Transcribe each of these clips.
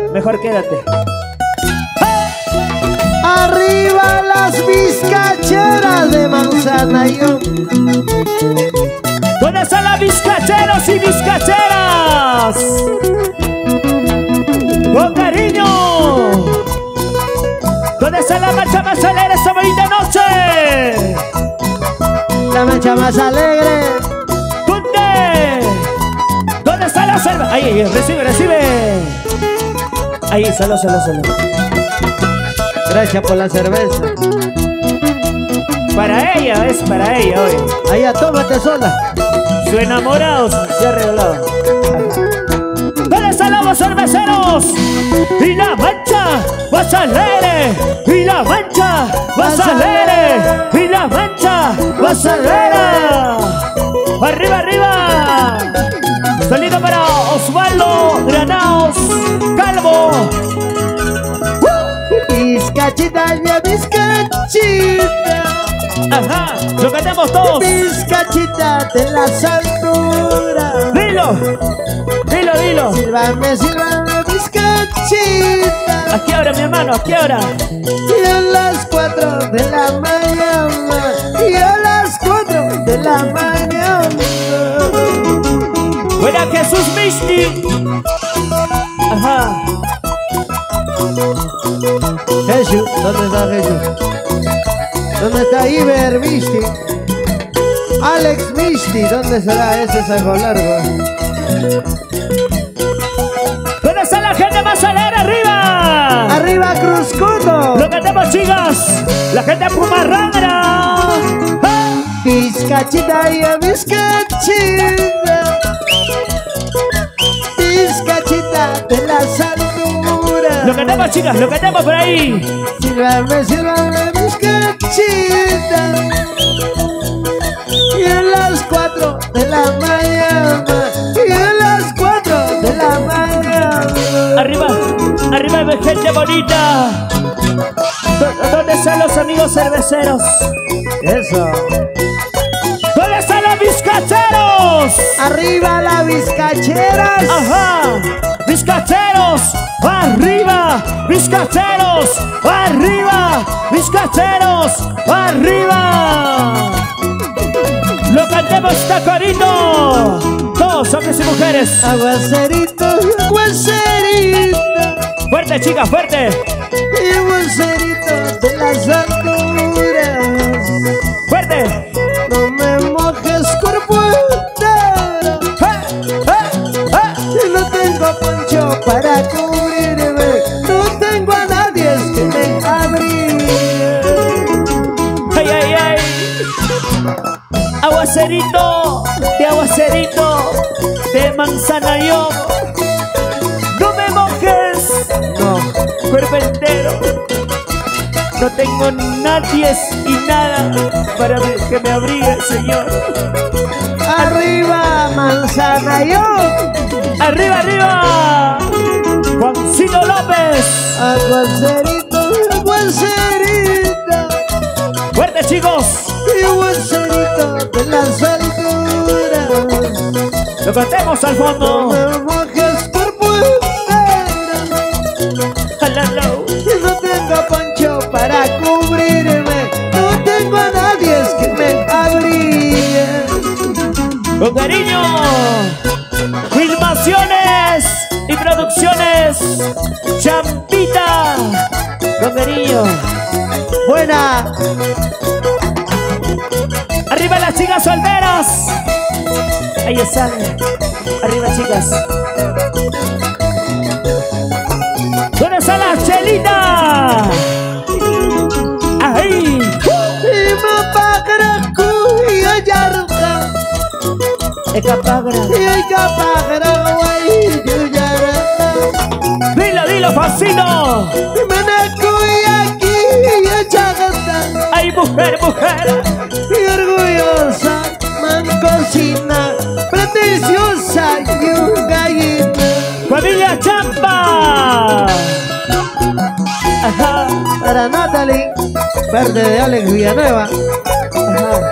Mejor quédate. Arriba las bizcacheras de Manzanayón. ¿Dónde están las bizcacheros y bizcacheras? ¡Con cariño! ¿Dónde está la marcha más alegre esta bonita noche? La marcha más alegre. ¿Dónde? ¿Dónde está la cerveza? Ahí, recibe, recibe. Ahí, salud. Gracias por la cerveza. Para ella, es para ella hoy. Allá, tómate sola. Su enamorado se ha revelado. ¿Dónde están los cerveceros? Y la mancha más alegre. Y la mancha más alegre. Y la mancha más alegre. Arriba, arriba. Salido para Osvaldo Granados Calvo. Bizcachita, ya bizcachita. Ajá, lo cantamos todos. Bizcachita de las alturas. Dilo, dilo. Sílvame, bizcachita. ¿A qué hora, mi hermano? ¿A qué hora? Y a las 4 de la mañana. Y a las 4 de la mañana. Buena Jesús Misti. Ajá. Jesús, ¿dónde está Jesús? ¿Dónde está Iber Misti? Alex Misti, ¿dónde será ese saco largo? ¿Dónde está la gente más alegre? ¡Arriba! ¡Arriba, Cruzcuto! ¡Lo cantamos, chicas! ¡La gente Pumarrangra! ¡Ah! Bizcachita y a bizcachita. Bizcachita de las alturas. ¡Lo cantamos, chicas! ¡Lo cantamos por ahí! Sílvame, bizcachita. Y a las 4 de la mañana. Y a las 4 de la mañana. ¡Arriba! ¡Arriba, gente bonita! ¿Dónde están los amigos cerveceros? Eso. ¿Dónde están los bizcacheros? Arriba las bizcacheras. ¡Ajá! ¡Bizcacheros! ¡Arriba! ¡Bizcacheros! ¡Arriba! ¡Bizcacheros! ¡Arriba! ¡Lo cantemos tacorito! Todos, hombres y mujeres. Aguacerito, aguacerito. ¡Fuerte, chicas, fuerte! Y aguacerito de las alturas. ¡Fuerte! No me mojes, cuerpo entero. Y no tengo poncho para cubrirme. No tengo a nadie que me abrigue. ¡Ay, ay, ay! Aguacerito de Manzanayón. No me mojes, No. cuerpo entero. No tengo nadie y nada para que me abrigue, Señor. Arriba, Manzanayón. ¡Arriba, arriba! Juancito López. Aguacerito, aguacerito. ¡Fuerte, chicos! Y aguacerito de las alturas. Lo cantemos al No fondo. me mojes, cuerpo entero. ¡Alalo! Y no tengo poncho para cubrirme. No tengo a nadie que me abrigue. ¡Con cariño! Filmaciones y producciones Champita. ¡Con cariño! Buena. ¡Arriba las chicas solteras! Ahí están. ¡Arriba, chicas! ¿Dónde está la Chelita? ¡Ahí! Y me pagra cuya yarca. ¡Ecapagra! Y capagra guay yarca. ¡Dilo, Facino! Y me cuya aquí y chagata. ¡Ay, mujer! Y orgullosa, mancocina, pretenciosa y un gallina. ¡Familia Champa! Ajá. Para Natalie, verde de Alex Villanueva. Ajá.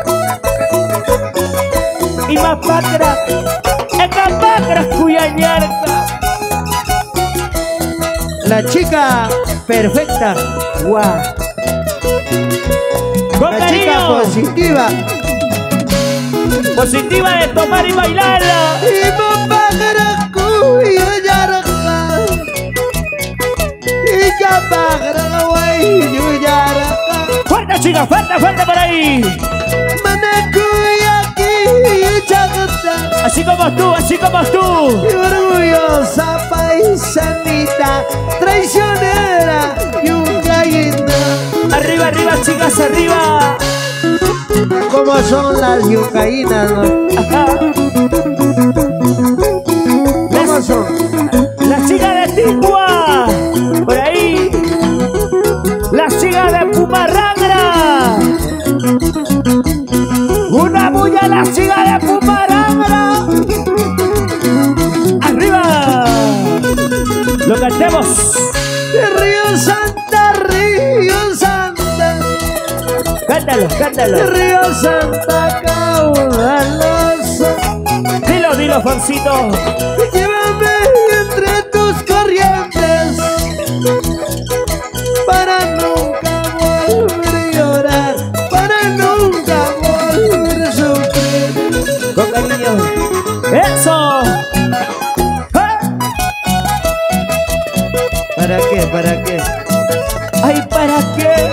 Y más pagra, esta pagra cuya yarca. La chica perfecta. Guau. Con La chica cariño. positiva. Positiva de tomar y bailar. Y papá cuyo yaraka. Y capagara guayo yaraka. Fuerte, chicas, fuerte, fuerte por ahí. Manacuya aquí chagata. Así como tú, así como tú. Y orgullosa paisanita, traicionera y un gallina. Arriba, arriba, chicas, arriba. ¿Cómo son las yucainas, no? Ajá. ¿Cómo son? Las chicas de Ticua. Por ahí. Las chicas de Pumarangra. Una bulla a las chicas de Pumarangra. Arriba. Lo cantemos. Río Santa, Río Santa. Cántalo, cántalo. Río Santa caudaloso. Dilo, dilo, Juancito. Llévame entre tus corrientes para nunca volver a llorar, para nunca volver a sufrir. Con cariño. ¡Eso! ¡Ah! ¿Para qué? ¿Para qué? ¡Ay, para qué!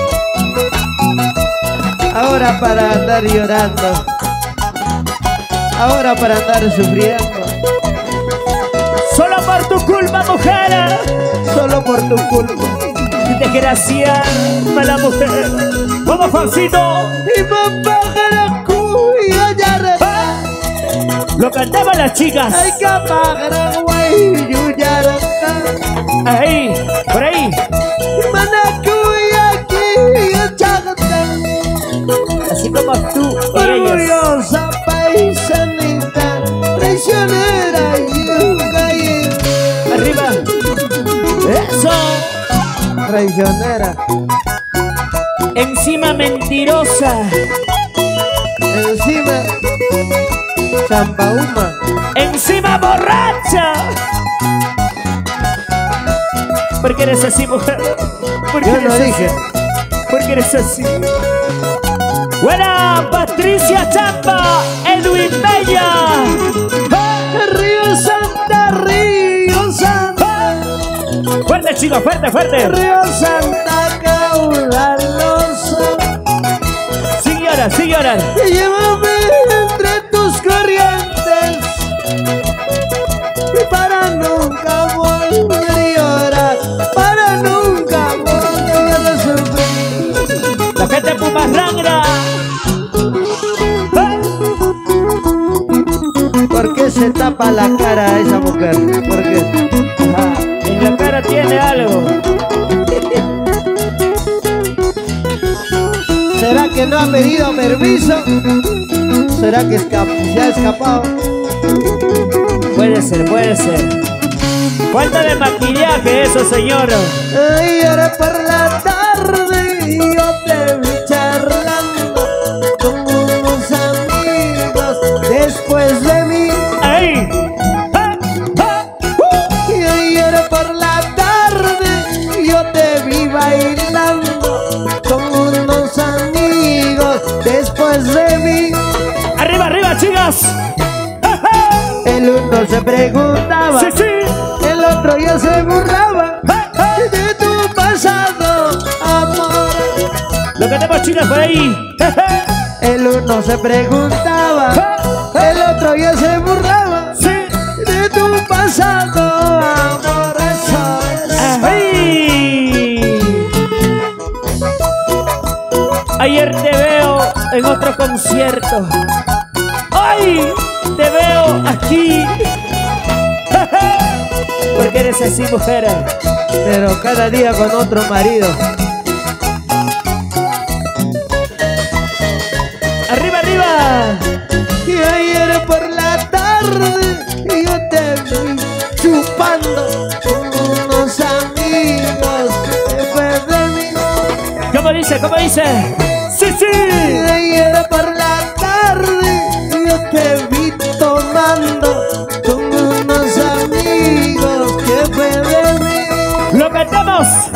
Ahora para andar llorando, ahora para andar sufriendo, Solo por tu culpa, mujer. solo por tu culpa. Desgracia, mala mujer. Vamos, Juancito. Y papá cuyo yaraka. Lo cantamos las chicas. Ay, capagara guayo yaraka. Ahí, por ahí. Manacuya aquí chagata. Así como tú y ellas. Orgullosa paisanita, traicionera y un gallina. Arriba. Eso. Traicionera, Encima mentirosa. encima champauma. Encima borracha. ¿Por qué eres así, mujer? ¿Por qué Yo eres no así? dije. ¿Por qué eres así? Buena, Patricia Champa, Edwin Bella. Río Santa, Río Santa. Fuerte, chicos, fuerte, fuerte. Río Santa caudaloso. Sin llorar, sin llorar. Llévame entre tus corrientes y para nunca volver a llorar, para nunca volver a sufrir. La gente de Pumarangra. ¿Por qué se tapa la cara a esa mujer? ¿Por qué? Ajá, en la cara tiene algo. ¿Será que no ha pedido permiso? ¿Será que se ha escapado? Puede ser, puede ser. Falta de maquillaje eso, señor. Ayer por la tarde yo te vi charlando con unos amigos después de mí. ¡Ahí! ¡Ah! ¡Ah! Y ayer por la tarde yo te vi bailando con unos amigos después de mí. ¡Arriba, arriba, chicas! ¡Ajá! El uno se preguntaba, ¡Sí, sí! el otro ya se burlaba ¡Ah! de tu pasado amor. Lo que tenemos, chicas, por ahí. ¡Ajá! El uno se preguntaba, el otro ya se burlaba ¡Sí! de tu pasado amor. Eso es. ¡Ahí! Ayer te veo en otro concierto. ¡Ay! Te veo aquí. ¿Por qué eres así, mujer? Pero cada día con otro marido. ¡Arriba, arriba! Y ayer por la tarde yo te vi chupando con unos amigos después de mí. ¿Cómo dice? ¿Cómo dice? ¡Sí, Y sí! ayer por la tarde yo te vi tomando con unos amigos que fue de mí.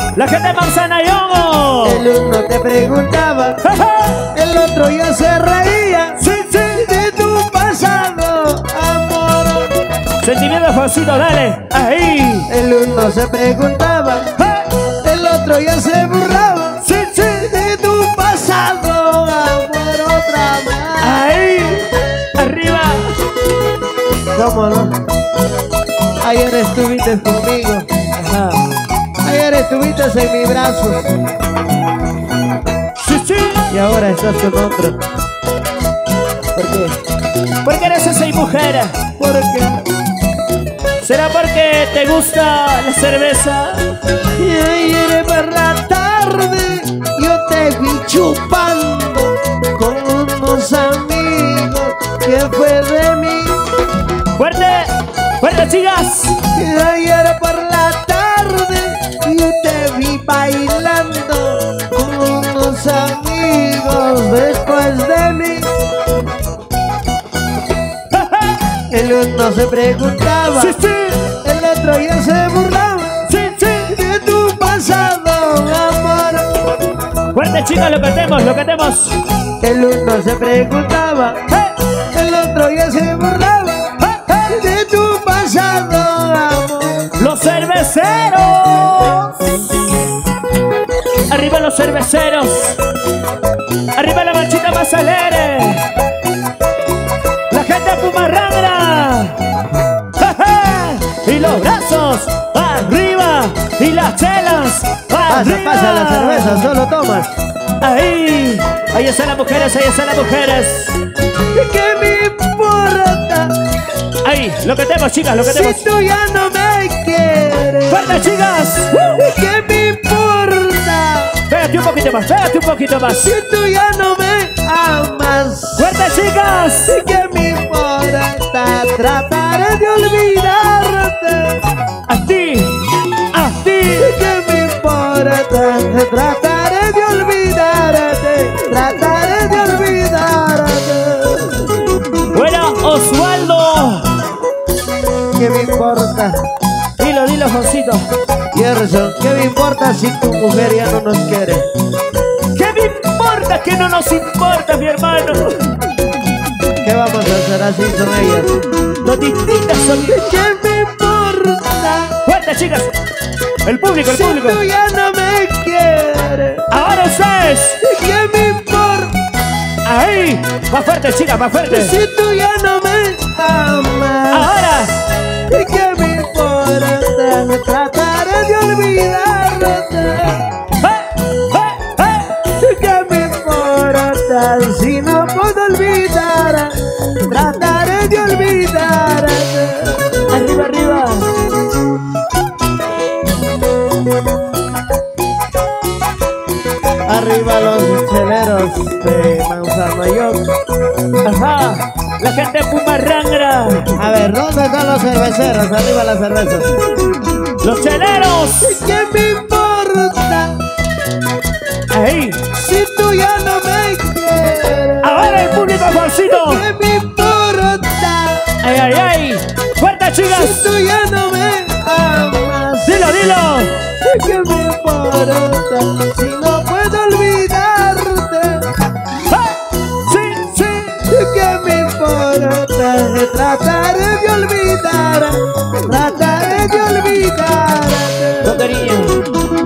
La gente de Manzana Yogo. El uno te preguntaba, el otro ya se reía. Sí, sí. De tu pasado, amor. Sentimiento, Juancito, dale. Ahí. El uno se preguntaba, el otro ya se burlaba. Sí, sí. De tu pasado, amor, otra vez. Ahí. Arriba. ¿Cómo no? Ayer estuviste conmigo. Ajá. Ayer estuviste en mi brazo. Sí, sí. Y ahora estás con otro. ¿Por qué? ¿Por qué eres esa mujer? ¿Por qué? ¿Será porque te gusta la cerveza? Y ayer por la tarde yo te vi chupando con unos amigos. ¿Qué fue de mí? ¡Fuerte! ¡Fuerte, chicas! Y ayer por la tarde yo te vi bailando con unos amigos después de mí. El uno se preguntaba, ¡Sí, sí! el otro ya se burlaba. ¡Sí, sí! De tu pasado, amor. ¡Fuerte, chicas! ¡Lo cantemos, lo cantemos! El uno se preguntaba, el otro ya se burlaba. De tu pasado, amor. ¡Los cerveceros! ¡Arriba los cerveceros! ¡Arriba la marchita más alegre! ¡La gente Pumarrangra! ¡Y los brazos arriba! ¡Y las chelas arriba! Pasa la cerveza, solo tomas. ¡Ahí! ¡Ahí están las mujeres! ¡Ahí están las mujeres! ¿Qué me importa? ¡Ahí! ¡Lo que tenemos, chicas! ¡Lo que tenemos! Si tú ya no me quieres. ¡Fuerte, chicas! ¿Qué me importa? ¡Pégate un poquito más! ¡Pégate un poquito más! Si tú ya no me amas. ¡Fuerte, chicas! ¿Qué me importa? Trataré de olvidarte. ¡A ti! ¡A ti! ¿Qué me importa? Trataré de olvidarte. Trataré de olvidarte. ¡Bueno, Osvaldo! ¿Qué me importa? Dilo, dilo, Josito. Gerson, ¿qué me importa si tu mujer ya no nos quiere? ¿Qué me importa? ¿Qué no nos importa, mi hermano? ¿Qué vamos a hacer? Así son ellas. Los distintas son... ¿Qué me importa? ¡Fuerte, chicas! El público, el Si público. tú ya no me quieres. ¡Ahora ustedes! ¿Qué me importa? ¡Ahí! ¡Más fuerte, chicas! ¡Más fuerte! Si tú ya no me amas. ¡Ahora! ¿Qué me importa? Trataré de olvidarte. ¿Qué me importa? Si no puedo olvidar, trataré de olvidarte. ¡Arriba, arriba! Arriba los cheleros de Manzanayoc. ¡Ajá! ¡La gente de Pumarrangra! A ver, ¿dónde están los cerveceros? Arriba las cervezas. ¡Los cheleros! ¿Qué me importa? ¡Ahí! Si tú ya no me quieres. ¡Ahora el público, Juancito! ¿Qué me importa? ¡Ay, ay, ay! ¡Fuerte, chicas! Si tú ya no me amas. ¡Dilo, dilo! ¿Qué me importa? Si no puedo olvidarte. ¡Sí, sí! ¿Qué me importa? Trataré de olvidar. Trataré de olvidarte. ¡Con cariño!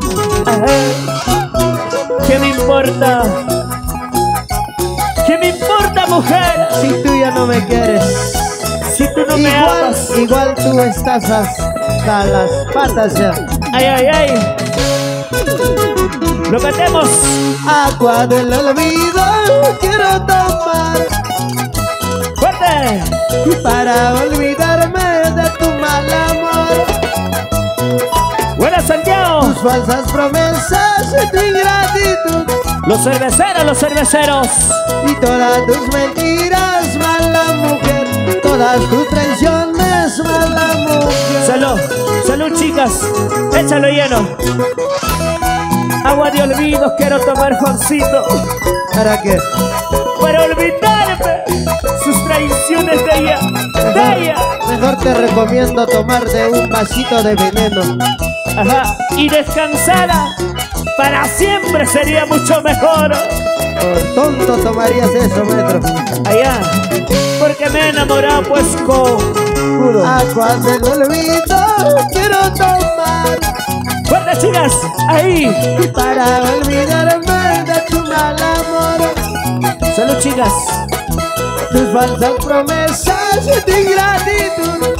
Ajá. ¿Qué me importa? ¿Qué me importa, mujer? Si tú ya no me quieres. Si tú no me amas. Igual tú estás hasta las patas ya. ¡Ay, ay, ay! ¡Lo cantemos! Agua del olvido quiero tomar. ¡Fuerte! Y para olvidarme de tu mal amor. ¡Buena, Santiago! Tus falsas promesas y tu ingratitud. ¡Los cerveceros, los cerveceros! Y todas tus mentiras, mala mujer. Todas tus traiciones, mala mujer. ¡Salud! ¡Salud, chicas! ¡Échalo lleno! Agua de olvidos quiero tomar, Juancito. ¿Para qué? Para olvidarme sus traiciones de ella. ¡De ella! Mejor te recomiendo tomarte un vasito de veneno. ajá, y descansara, para siempre sería mucho mejor. Por tonto tomarías eso, metro. Allá, porque me he enamorado pues cojudo. Agua del olvido quiero tomar. Fuerte, chicas, ahí. Y para olvidarme de tu mal amor. Salud, chicas. Tus falsas promesas y tu ingratitud.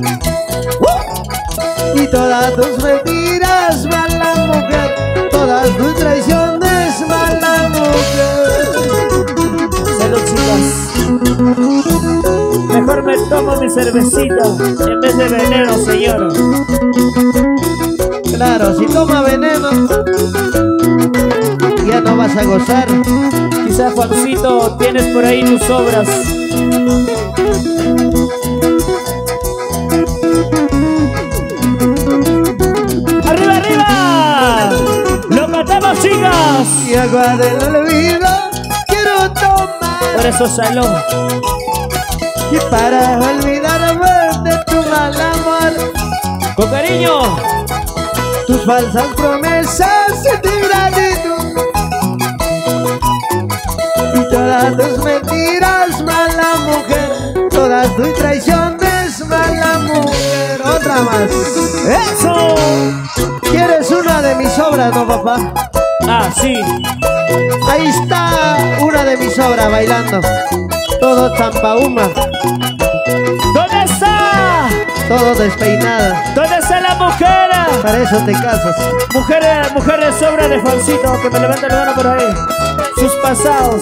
Y todas tus mentiras, mala mujer. Todas tus traiciones, mala mujer. Salud, chicas. Mejor me tomo mi cervecita en vez de veneno, señor. Claro, si toma veneno, ya no vas a gozar. Quizás, Juancito, tienes por ahí tus obras. ¡Arriba, arriba! ¡Lo matamos, chicas! Y agua del olvido quiero tomar. Por eso, salud. Y para olvidarme de tu mal amor. Con cariño. Tus falsas promesas y tu ingratitud. Y todas tus mentiras, mala mujer. Todas tus traiciones, mala mujer. Otra más. ¡Eso! ¿Quieres una de mis obras, no, papá? Ah, sí. Ahí está una de mis obras bailando. Todo tampauma, ¿Dónde está? todo despeinada. ¿Dónde está la mujer? Para eso te casas. Mujeres sobra de Juancito, que me levanta la mano por ahí. Sus pasados.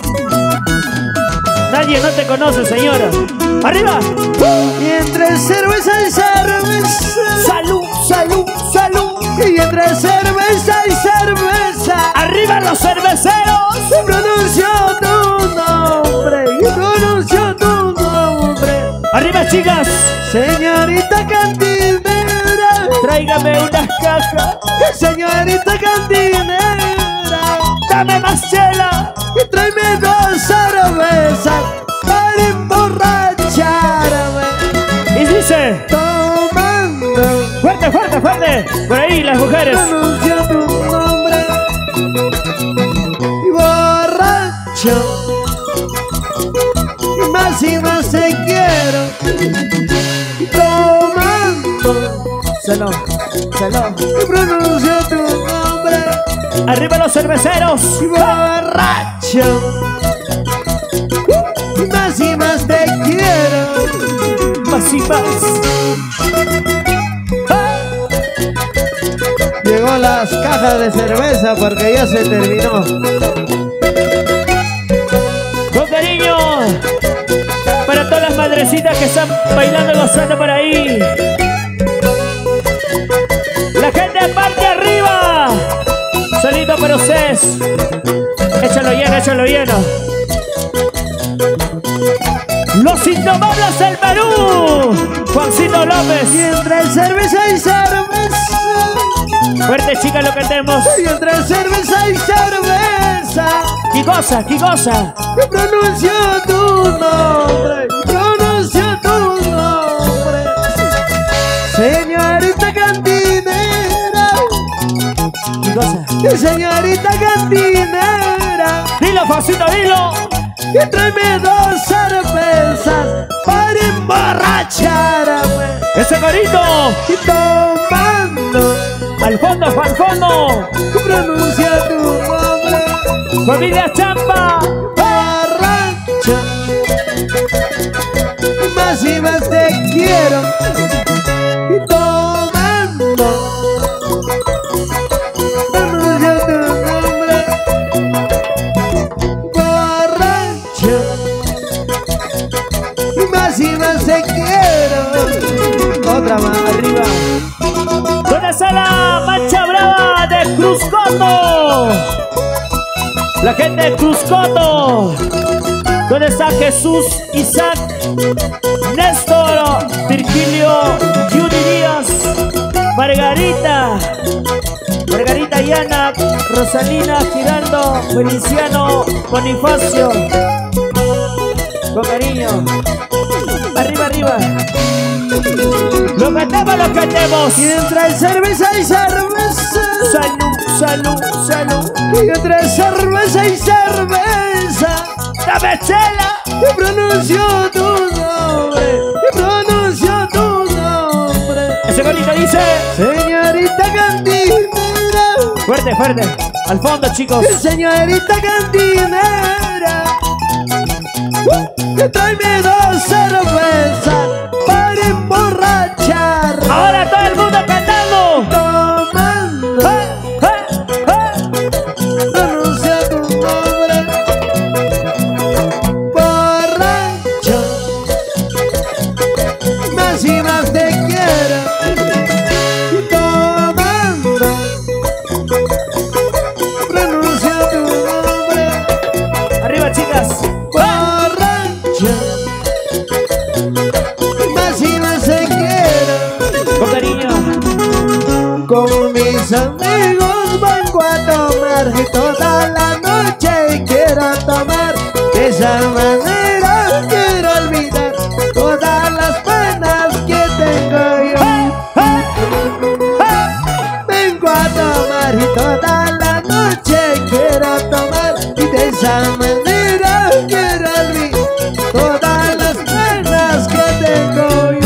Nadie no te conoce, señora. ¡Arriba! Y entre cerveza y cerveza. ¡Salud, salud, salud! Y entre cerveza y cerveza. ¡Arriba los cerveceros! Y pronuncio tu nombre. Y pronuncio tu nombre. ¡Arriba, chicas! Señorita cantinera. Tráigame unas cajas. Señorita cantinera. ¡Dame más chela! Y tráeme 2 cervezas para emborracharme. Y dice... Tomando. ¡Fuerte, fuerte, fuerte! Por ahí las mujeres. Pronuncio tu nombre. Y borracho. Y más te quiero. Tomando. Salud, salud. Y pronuncio tu nombre. ¡Arriba los cerveceros! Y borracho. Y más te quiero. Más y más. Llegó las cajas de cerveza porque ya se terminó. Con cariño para todas las madrecitas que están bailando y gozando por ahí. La gente parte arriba. Solito pero ustedes. Échalo lleno, échalo lleno. Los indomables del Perú. Juancito López. Y entre cerveza y cerveza. Fuerte, chica, lo que tenemos. Y entre cerveza y cerveza. ¿Qué cosa? ¿Qué cosa? Y pronuncio tu nombre. Pronuncio tu nombre. Señorita cantinera. ¿Qué cosa? Y señorita cantinera. Dilo, Juancito, dilo. Y tráeme 2 cervezas para emborracharme. ¡Ese corito! Y tomando. ¡Al fondo, al fondo! Pronuncia tu nombre. ¡Familia Champa! Borracho. Y más te quiero. Y tomando. Pronuncia tu nombre. Borracho. Y más te quiero. Otra más. Arriba. ¿Dónde está la mancha brava de Cruzcoto? La gente de Cruzcoto. ¿Dónde está Jesús, Isaac, Néstor, Virgilio, Yuri Díaz, Margarita, Yana, Rosalina, Giraldo, Feliciano, Bonifacio? Con cariño. Arriba, arriba. Lo cantemos, lo cantemos. Y entre cerveza y cerveza. Salud, salud, salud. Y entre cerveza y cerveza. Dame chela. Y pronuncio tu nombre. Y pronuncio tu nombre. Ese golito dice. Señorita cantinera. Fuerte, fuerte. Al fondo, chicos. Señorita cantinera. Tráeme 2 cervezas para emborrachar. Ahora todo el mundo cantando. Tomando. Pronuncia tu nombre. Borracho. Más y más te quiero. Tomando. Pronuncia tu nombre. Arriba, chicas. Más y más te quiero. Con cariño. Con mis amigos vengo a tomar y toda la noche quiero tomar. De esa manera quiero olvidar todas las penas que tengo yo. Vengo a tomar y toda la noche quiero tomar. Y de esa manera quiero olvidar todas las penas que tengo yo.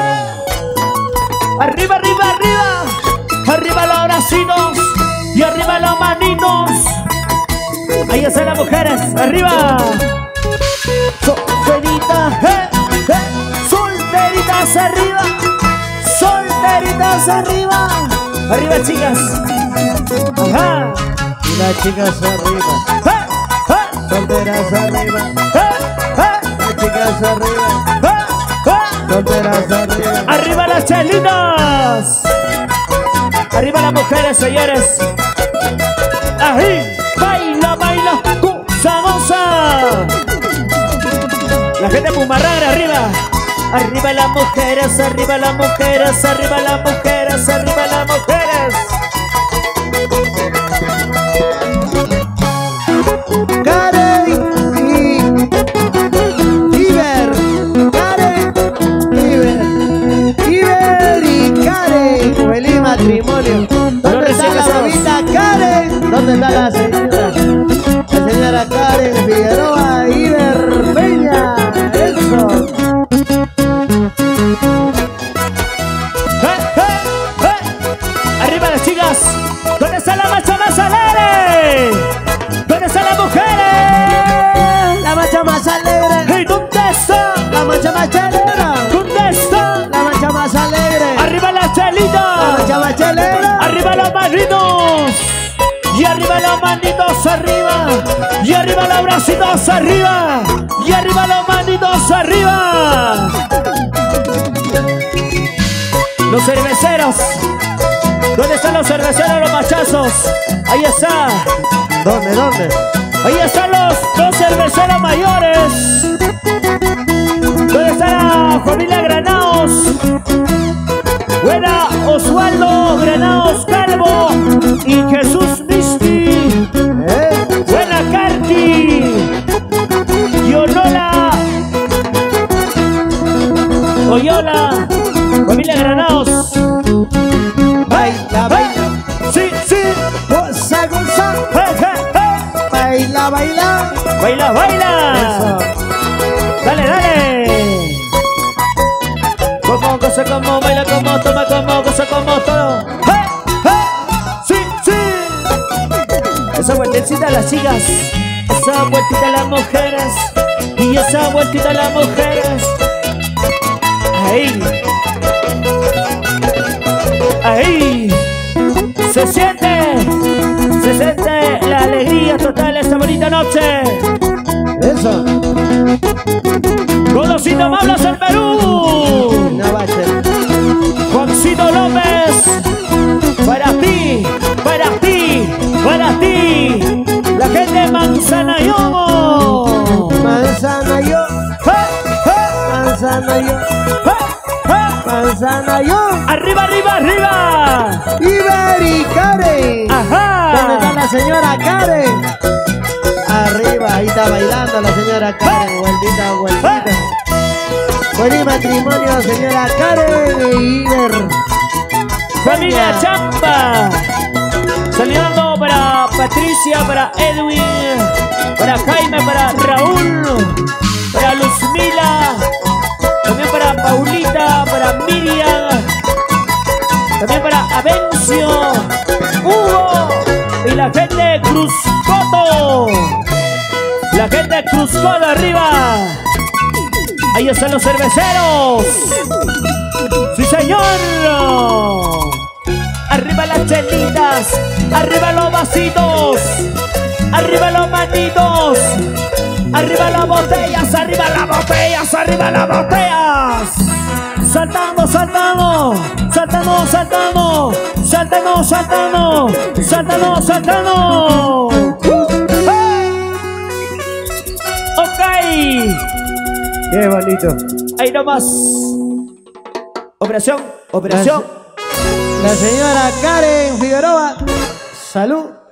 Arriba, arriba, arriba. Arriba los bracitos y arriba los manitos. Ahí están las mujeres. Arriba. Solteritas, solteritas arriba. Solteritas arriba. Arriba, chicas. Ajá. Y las chicas arriba, solteras arriba, las chicas arriba, solteras arriba. Arriba las chelinas. Arriba las mujeres, señores. Ahí, baila, baila, goza, goza. La gente pumarrana, arriba. Arriba las mujeres, arriba las mujeres, arriba las mujeres, arriba las mujeres. Karen y Iber, Karen, Iber y Karen. Feliz matrimonio. ¿Dónde está la mamita Karen? ¿Dónde está la señora? La señora Karen Figueroa, Iber Peña. Eso. Arriba las chicas. ¿Dónde está la macha más alegre? ¿Dónde están las mujeres? La mancha más alegre. ¿Y dónde está? La mancha más chelera. ¿Dónde está? La mancha más alegre. Arriba las La chelitas. mancha más chelera. Arriba los manitos. Y arriba los manitos arriba. Y arriba los bracitos arriba. Y arriba los manitos arriba. Los cerveceros. ¿Dónde están los cerveceros, los machazos? Ahí está. ¿Dónde? ¿Dónde? Ahí están los dos cerveceros mayores. ¿Dónde está la familia Granados? Buena Osvaldo Granados Calvo y Jesús Misti. Buena Carti y Onola Oyola. Familia Granados. Baila, baila. Sí, sí. Goza, goza. Baila, baila. Baila, baila. Eso. Dale, dale. Como, goza como, baila como, toma como, goza como, todo. Sí, sí. Esa vueltecita a las chicas. Esa vueltita a las mujeres. Y esa vueltita a las mujeres. Ahí. Ahí. Se siente la alegría total esta bonita noche. Eso. Con los indomables del Perú. No va a ser. Juancito López. Para ti, para ti, para ti. La gente de Manzanayo. Manzana yo. Manzana yo. Manzana yo. Arriba, arriba, arriba. Iber y Karen. Ajá. ¿Dónde está la señora Karen? Arriba, ahí está bailando la señora Karen. Vueltita, vueltita. Feliz matrimonio, señora Karen e Iber. Familia Champa. Saludando para Patricia, para Edwin, para Jaime, para Raúl, para Luzmila, también para Paulita, para Miriam, también para Avencio, Hugo y la gente de Cruzcoto. La gente de Cruzcoto arriba. Ahí están los cerveceros. ¡Sí, señor! Arriba las chelitas, arriba los vasitos, arriba los manitos, arriba las botellas, arriba las botellas, arriba las botellas. Saltando, saltando, saltando, saltando, saltando, saltando, saltando, saltando. Ok. Qué bonito. Ahí nomás. Operación, operación. La señora Karen Figueroa. Salud.